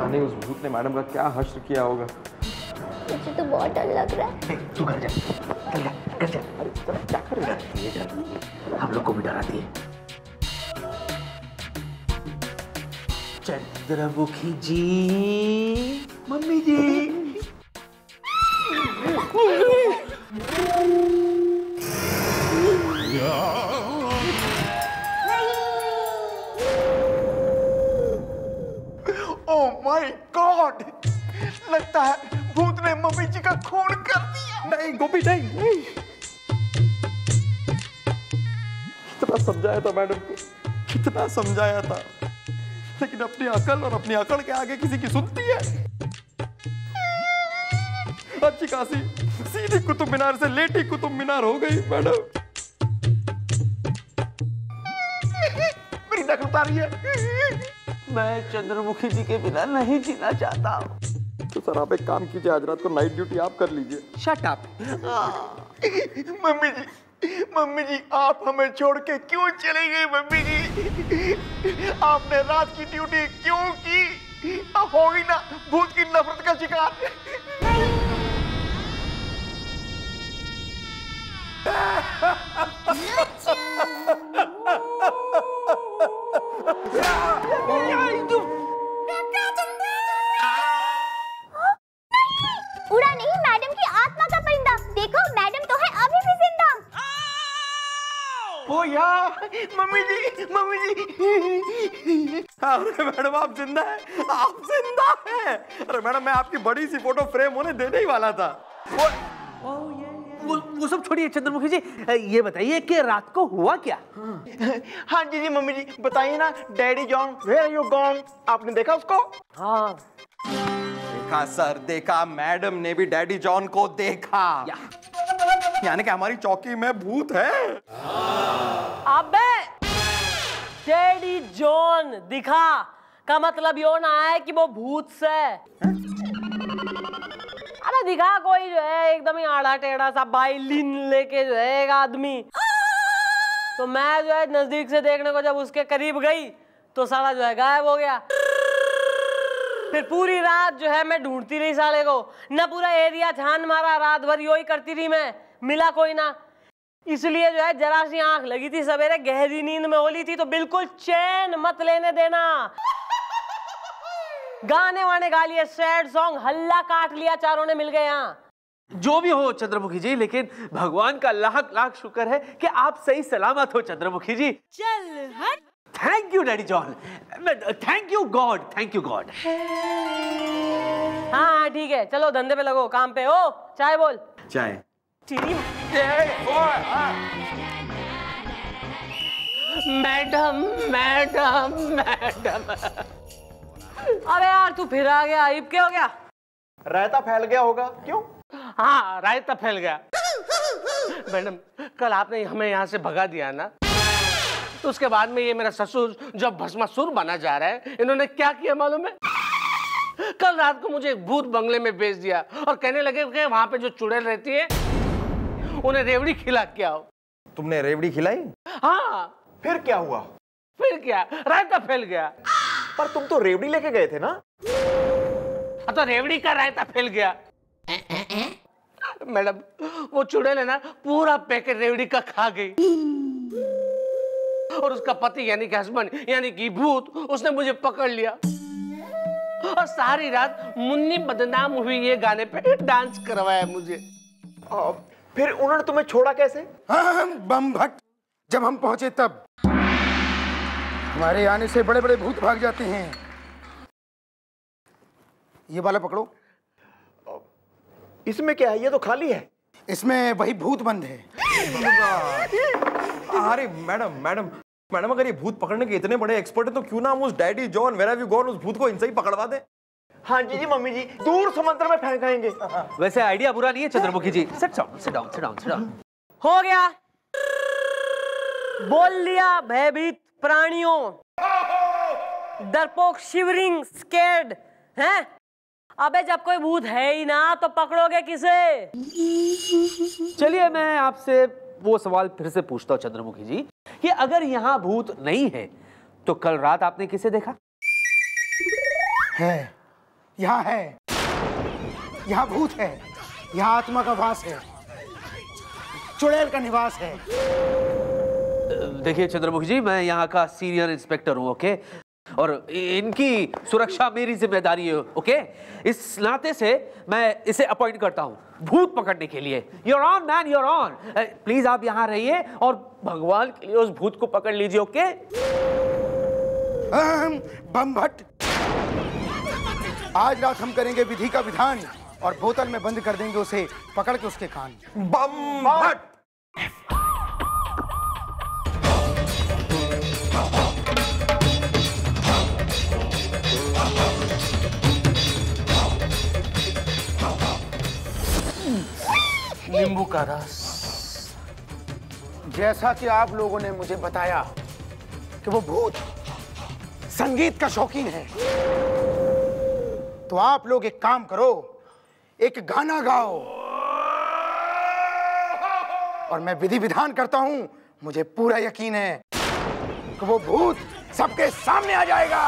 जाने उस भूत ने मैडम का क्या हश्र किया होगा। मुझे तो बहुत डर लग रहा है। तू घर जा, चल जा, घर जा। अरे क्या कर रही है? ये डरती है, हम लोग को भी डराती है। Chandramukhi ji, mummy ji. Oh my god, लगता है भूत ने मम्मी जी का खून कर दिया। नहीं गोपी नहीं, कितना समझाया था मैडम को, कितना समझाया था, लेकिन अपनी अकल और अपनी अकड़ के आगे किसी की सुनती है। अच्छी खासी सीधी कुतुब मीनार से लेटी कुतुब मीनार हो गई मैडम। मेरी नकल उतारी है। मैं चंद्रमुखी जी के बिना नहीं जीना चाहता हूँ। तो सर आप एक काम कीजिए, आज रात को नाइट ड्यूटी आप कर लीजिए। Shut up. मम्मी जी आप हमें छोड़ के क्यों चली गई? मम्मी जी आपने रात की ड्यूटी क्यों की? अब होगी ना भूत की नफरत का शिकार। उड़ा नहीं, मैडम की आत्मा का परिंदा। देखो मैडम तो है अभी भी जिंदा। ओ यार मम्मी जी। अरे मैडम आप जिंदा है, आप जिंदा है। अरे मैडम मैं आपकी बड़ी सी फोटो फ्रेम होने देने ही वाला था। वो सब छोड़िए चंद्रमुखी जी, ये बताइए कि रात को हुआ क्या? हाँ जी मम्मी जी बताइए ना। Daddy John where are you gone? आपने देखा उसको? हाँ देखा सर, देखा। मैडम ने भी डैडी जॉन को देखा। यानी कि हमारी चौकी में भूत है। अबे डैडी जॉन दिखा का मतलब यो ना है कि वो भूत से। अरे दिखा कोई जो है एकदम ही आड़ा टेढ़ा सा वायलिन लेके जो है एक आदमी। तो मैं जो है नजदीक से देखने को जब उसके करीब गई तो साला जो है गायब हो गया। फिर पूरी रात जो है मैं ढूंढती रही साले को, ना पूरा एरिया छान मारा, रात भर यो ही करती रही मैं, मिला कोई ना। इसलिए जो है जरा सी आंख लगी थी, सवेरे गहरी नींद में होली थी तो बिल्कुल चैन मत लेने देना। गाने वाने गा लिए, सैड सॉन्ग, हल्ला काट लिया, चारों ने मिल गए यहाँ। जो भी हो चंद्रमुखी जी, लेकिन भगवान का लाख लाख शुक्र है कि आप सही सलामत हो चंद्रमुखी जी। चल हट। Thank you daddy John, thank you god, thank you god. हाँ ठीक है, चलो धंधे पे लगो, काम पे। ओ चाय बोल। चाय। Madam madam madam. अरे यार तू फिर आ गया, इब क्या हो गया? रायता फैल गया होगा। क्यों? हाँ रायता फैल गया। मैडम कल आपने हमें यहाँ से भगा दिया ना, तो उसके बाद में ये मेरा ससुर जब भस्मासुर बना जा रहा है, इन्होंने क्या किया मालूम है? कल रात को मुझे भूत बंगले में भेज दिया और कहने लगे कि वहां पे जो चुड़ैल रहती है उन्हें रेवड़ी खिला के आओ। तुमने रेवड़ी खिलाई? हाँ। फिर क्या हुआ? फिर क्या, रायता फैल गया। पर तुम तो रेवड़ी लेके गए थे ना? तो रेवड़ी का रायता फैल गया। मैडम वो चुड़ैल है ना, पूरा पैकेट रेवड़ी का खा गई। और उसका पति यानी कि हस्बैंड यानी कि भूत, उसने मुझे पकड़ लिया और सारी रात मुन्नी बदनाम हुई ये गाने पे डांस करवाया मुझे। फिर उन्होंने तुम्हें छोड़ा कैसे? हाँ, बम भट्ट जब हम पहुंचे तब हमारे आने से बड़े बड़े भूत भाग जाते हैं। ये वाला पकड़ो। इसमें क्या है? ये तो खाली है। इसमें वही भूत बंद है। अरे मैडम अगर ये भूत पकड़ने के इतने बड़े एक्सपर्ट हैं तो क्यों ना हम उस daddy John where have you gone उस भूत को इनसे ही पकड़वा दे। हाँ जी मम्मी जी, दूर समुद्र में फेंकाएंगे। वैसे आइडिया बुरा नहीं है चंद्रमुखी जी। Sit down. हो गया, बोल लिया भयभीत प्राणियों, डरपोक शिवरिंग स्कैर्ड हैं। अबे जब कोई भूत है ही ना तो पकड़ोगे किसे? चलिए मैं आपसे वो सवाल फिर से पूछता हूँ चंद्रमुखी जी कि अगर यहाँ भूत नहीं है तो कल रात आपने किसे देखा? है यहाँ है, यहाँ भूत है, यहाँ आत्मा का वास है, चुड़ैल का निवास है। देखिए चंद्रमुखी जी, मैं यहाँ का सीनियर इंस्पेक्टर हूँ, ओके, और इनकी सुरक्षा मेरी जिम्मेदारी है, ओके। इस नाते से मैं इसे अपॉइंट करता हूँ भूत पकड़ने के लिए। You're on man, you're on। Please आप यहाँ रहिए और भगवान के लिए उस भूत को पकड़ लीजिए, ओके। बम भट्ट, आज रात हम करेंगे विधि का विधान और बोतल में बंद कर देंगे उसे, पकड़ के उसके कान। बम भट्ट। नींबू का रस। जैसा कि आप लोगों ने मुझे बताया कि वो भूत संगीत का शौकीन है, तो आप लोग एक काम करो, एक गाना गाओ और मैं विधि विधान करता हूं। मुझे पूरा यकीन है कि वो भूत सबके सामने आ जाएगा।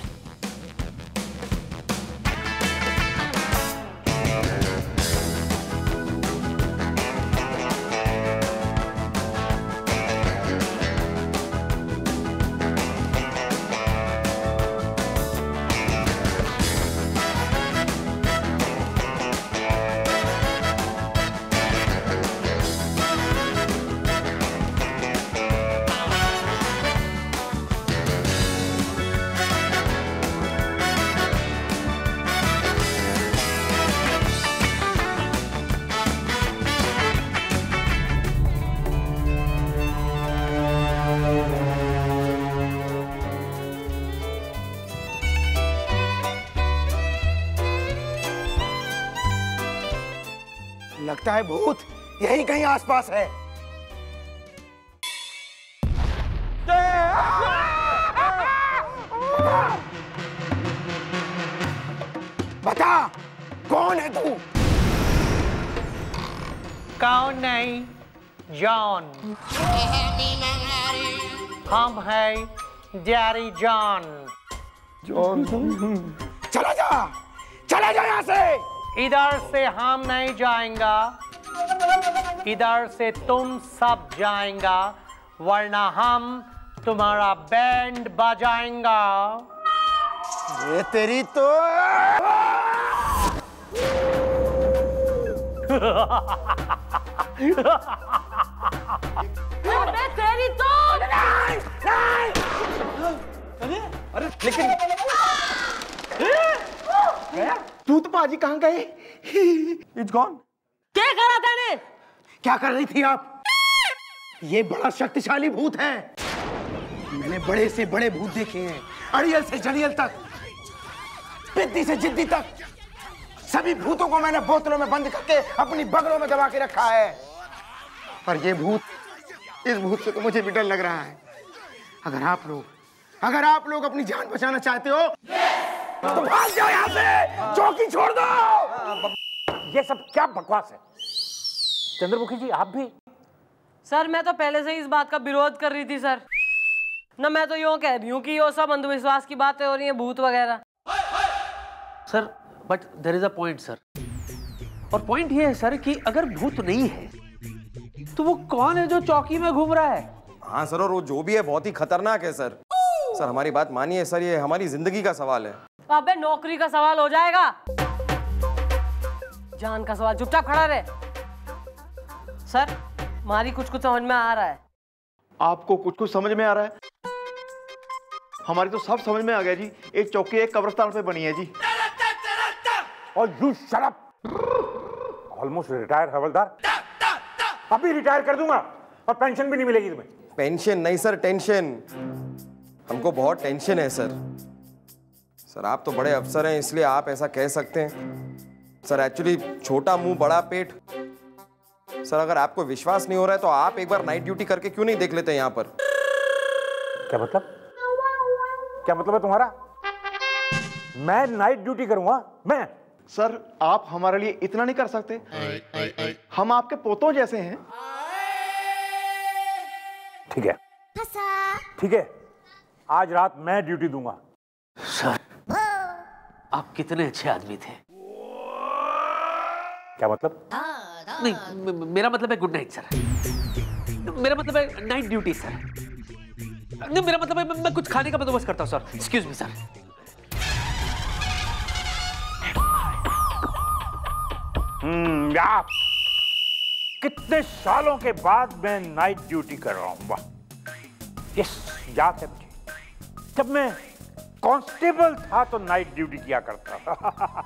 लगता है भूत यहीं कहीं आसपास है। बता, कौन है तू? कौन नहीं, जॉन। हम है डैरी जॉन। चला जा यहाँ से। इधर से हम नहीं जाएंगा, इधर से तुम सब जाएंगा, वरना हम तुम्हारा बैंड बजाएंगा। ये तेरी तो अबे तेरी तो अरे लेकिन भूत पाजी कहाँ गए? It's gone। क्या करा तेने? क्या कर रही थी आप? ये बड़ा शक्तिशाली भूत है। मैंने बड़े से बड़े भूत देखे हैं, अड़ियल से जड़ियल तक, पिद्दी से जिद्दी तक। सभी भूतों को मैंने बोतलों में बंद करके अपनी बगलों में दबा के रखा है, पर ये भूत, इस भूत से तो मुझे भी डर लग रहा है। अगर आप लोग अपनी जान बचाना चाहते हो तो भाग जाओ यहाँ से, चौकी छोड़ दो। ये सब क्या बकवास है? चंद्रमुखी जी आप भी? सर मैं तो पहले से ही इस बात का विरोध कर रही थी सर। ना मैं तो यूं कह रही हूँ कि ये सब अंधविश्वास की बातें हो रही हैं, भूत वगैरह। Sir but there is a point sir, और पॉइंट ये है सर कि अगर भूत नहीं है तो वो कौन है जो चौकी में घूम रहा है? हाँ सर, और वो जो भी है बहुत ही खतरनाक है सर। सर हमारी बात मानिए सर, ये हमारी जिंदगी का सवाल है। अबे नौकरी का सवाल हो जाएगा, जान का सवाल। चुपचाप खड़ा रहे। सर हमारी कुछ समझ में आ रहा है। आपको कुछ समझ में आ रहा है? हमारी तो सब समझ में आ गया जी। एक चौकी एक कब्रिस्तान पे बनी है जी। और you shut up. Almost retire हवलदार, अभी रिटायर कर दूंगा और पेंशन भी नहीं मिलेगी तुम्हें। पेंशन नहीं सर, टेंशन। हमको बहुत टेंशन है सर। सर आप तो बड़े अफसर हैं इसलिए आप ऐसा कह सकते हैं सर। एक्चुअली छोटा मुंह बड़ा पेट। सर अगर आपको विश्वास नहीं हो रहा है तो आप एक बार नाइट ड्यूटी करके क्यों नहीं देख लेते यहाँ पर? क्या मतलब? क्या मतलब है तुम्हारा? मैं नाइट ड्यूटी करूंगा? मैं? सर आप हमारे लिए इतना नहीं कर सकते? हम आपके पोतों जैसे हैं। ठीक है, ठीक है, आज रात मैं ड्यूटी दूंगा। सर आप कितने अच्छे आदमी थे। क्या मतलब? नहीं, मेरा मतलब है गुड नाइट सर। मेरा मतलब है नाइट ड्यूटी सर। नहीं, मेरा मतलब है मैं कुछ खाने का बंदोबस्त करता हूँ सर। Excuse me sir. यार, कितने सालों के बाद मैं नाइट ड्यूटी कर रहा हूँ। वाह, यस, याद है मुझे, जब मैं कांस्टेबल था तो नाइट ड्यूटी किया करता था।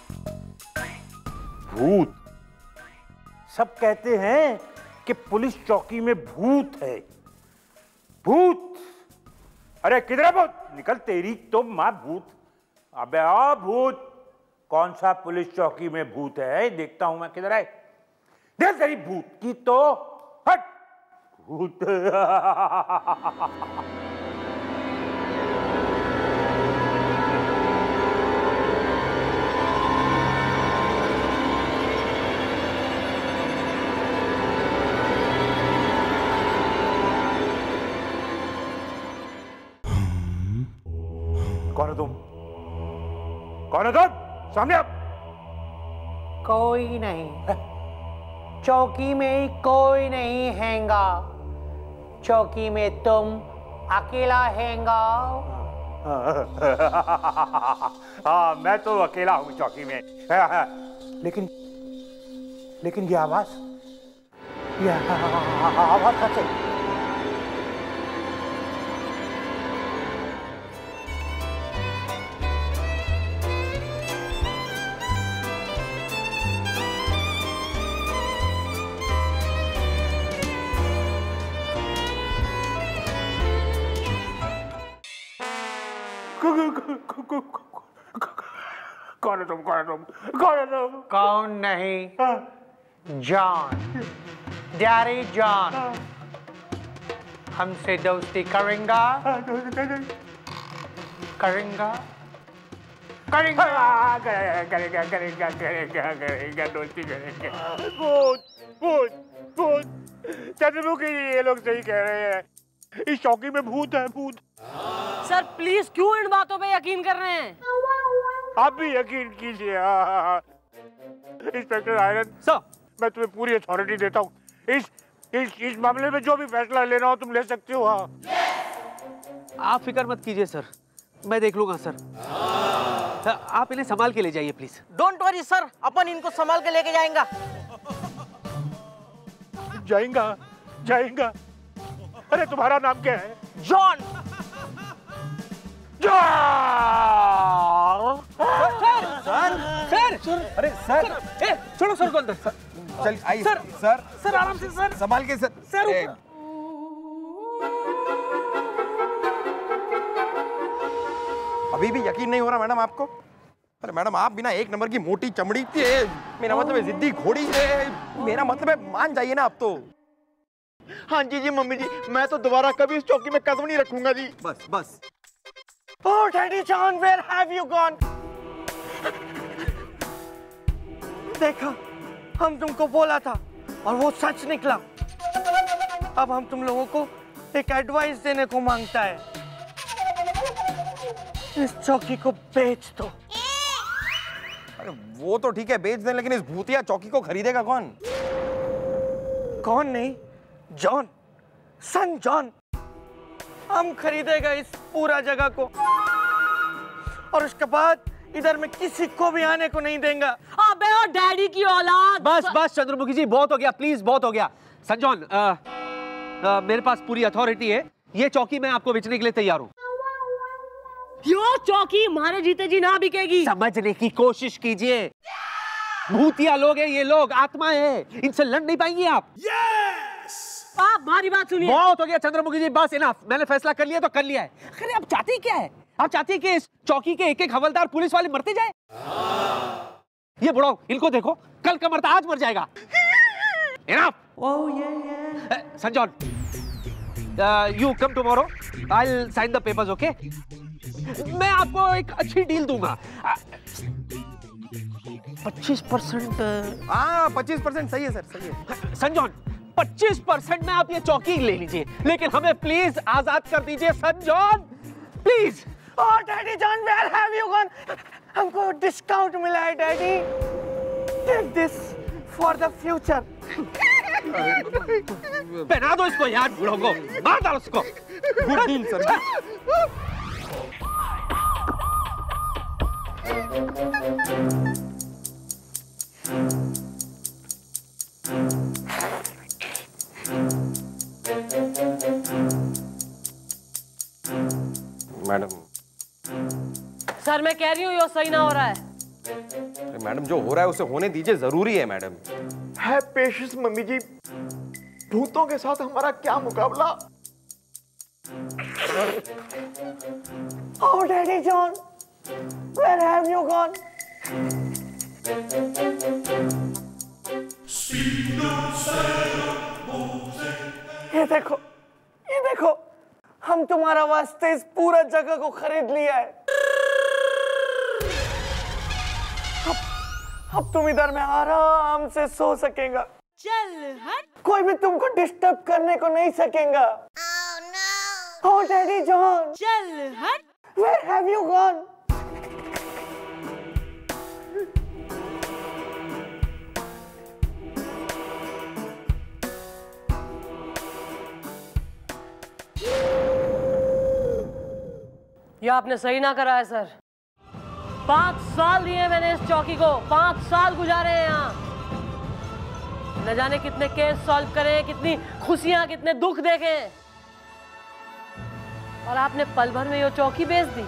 भूत, सब कहते हैं कि पुलिस चौकी में भूत है। भूत, अरे किधर है भूत? निकल, तेरी तो मां भूत। अबे आ भूत, कौन सा पुलिस चौकी में भूत है? देखता हूं मैं, किधर है? देख तेरी भूत की तो हट। भूत। कौन हो तुम? कौन हो तुम? सामने आप। कोई नहीं, चौकी में कोई नहीं हैगा। चौकी में तुम अकेला हैगा। हाँ, मैं तो अकेला हूँ चौकी में। लेकिन ये आवाज कहाँ से? कौन हो तुम? कौन हो तुम? कौन हो तुम? कौन नहीं, जॉन, डैरी जॉन। हमसे दोस्ती करेंगा? करेंगा? करेंगा, दोस्ती करेंगे। भूत, चंद्रमुखी जी, ये लोग सही कह रहे हैं, इस चौकी में भूत है, भूत। सर प्लीज क्यों इन बातों पे यकीन कर रहे हैं? आप भी यकीन कीजिए। इंस्पेक्टर आयरन सर, मैं तुम्हें पूरी अथॉरिटी देता हूँ। इस मामले में जो भी फैसला लेना हो तुम ले सकते हो। आप फिक्र मत कीजिए सर, मैं देख लूंगा सर। आप इन्हें संभाल के ले जाइए प्लीज। डोंट वरी सर, अपन इनको संभाल के लेके जाएंगा। जाएंगा। अरे तुम्हारा नाम क्या है? जॉन। सर, अरे सर, छोड़ो सर को अंदर। चल आइए सर आराम से सर, संभाल के सर। अभी भी यकीन नहीं हो रहा मैडम आपको? अरे मैडम, आप बिना एक नंबर की मोटी चमड़ी के, मेरा मतलब है जिद्दी घोड़ी है, मेरा मतलब है मान जाइए ना आप तो। हाँ जी मम्मी जी, मैं तो दोबारा कभी इस चौकी में कदम नहीं रखूंगा जी। बस। Oh, Daddy John, where have you gone? देखा, हम तुमको बोला था और वो सच निकला। अब हम तुम लोगों को एक एडवाइस देने को मांगता है। इस चौकी को बेच दो। अरे वो तो ठीक है, बेच दें, लेकिन इस भूतिया चौकी को खरीदेगा कौन? कौन नहीं, जॉन, सन जॉन। हम खरीदेगा इस पूरा जगह को और उसके बाद इधर में किसी को भी आने को नहीं देंगे। अबे और डैडी की औलाद। बस चंद्रमुखी जी, बहुत हो गया, प्लीज बहुत हो गया। संजॉन, मेरे पास पूरी अथॉरिटी है, ये चौकी मैं आपको बेचने के लिए तैयार हूँ। यो चौकी हमारे जीते जी ना बिकेगी। समझने की कोशिश कीजिए, भूतिया लोग हैं ये लोग, आत्मा है, इनसे लड़ नहीं पाएंगे आप। आप हमारी बात सुनिए। बहुत हो गया चंद्रमुखी जी, बस इनफ। मैंने फैसला कर लिया तो कर लिया है। अरे आप चाहती क्या है? आप चाहती है कि इस चौकी के एक एक हवलदार पुलिस वाले मरते जाए? ये बुढ़ाओ, इनको देखो, कल का मरता आज मर जाएगा। इनफ। संजॉन, you come tomorrow, I will sign the papers, okay? मैं आपको एक अच्छी डील दूंगा। 25%। हाँ 25% सही है सर, सही है। संजॉन, 25% में आप ये चौकी ले लीजिए, लेकिन हमें प्लीज आजाद कर दीजिए संजॉन, please. Oh, Daddy John, where have you gone? हमको डिस्काउंट मिला है, Daddy. Take this for the future. पहना दो इसको यार, बूढ़ों को मार डालो उसको। Good deal sir. Madam sir मैं कह रही हूँ ये सही ना हो रहा है। मैडम जो हो रहा है उसे होने दीजिए, जरूरी है मैडम। है पेशेंस मम्मी जी, भूतों के साथ हमारा क्या मुकाबला। Oh, Daddy John, where have you gone? ये देखो, हम तुम्हारा वास्ते इस पूरा जगह को खरीद लिया है। अब तुम इधर में आराम से सो सकेगा। चल हट। कोई भी तुमको डिस्टर्ब करने को नहीं सकेगा। Oh, Daddy John, चल हट। where have you gone? ये आपने सही ना करा है सर। 5 साल दिए मैंने इस चौकी को, 5 साल गुजारे हैं यहाँ। न जाने कितने केस सॉल्व करे, कितनी खुशियां, कितने दुख देखे, और आपने पल भर में ये चौकी बेच दी।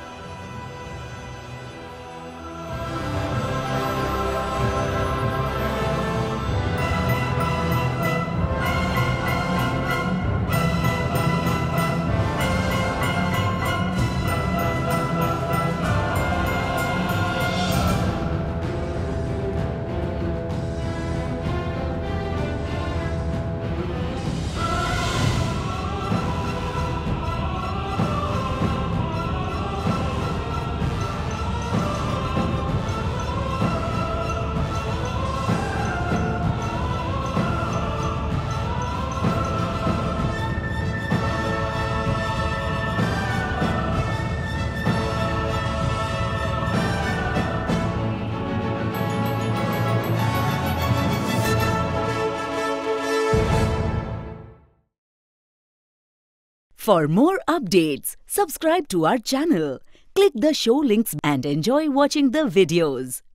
For more updates, subscribe to our channel, click the show links and enjoy watching the videos.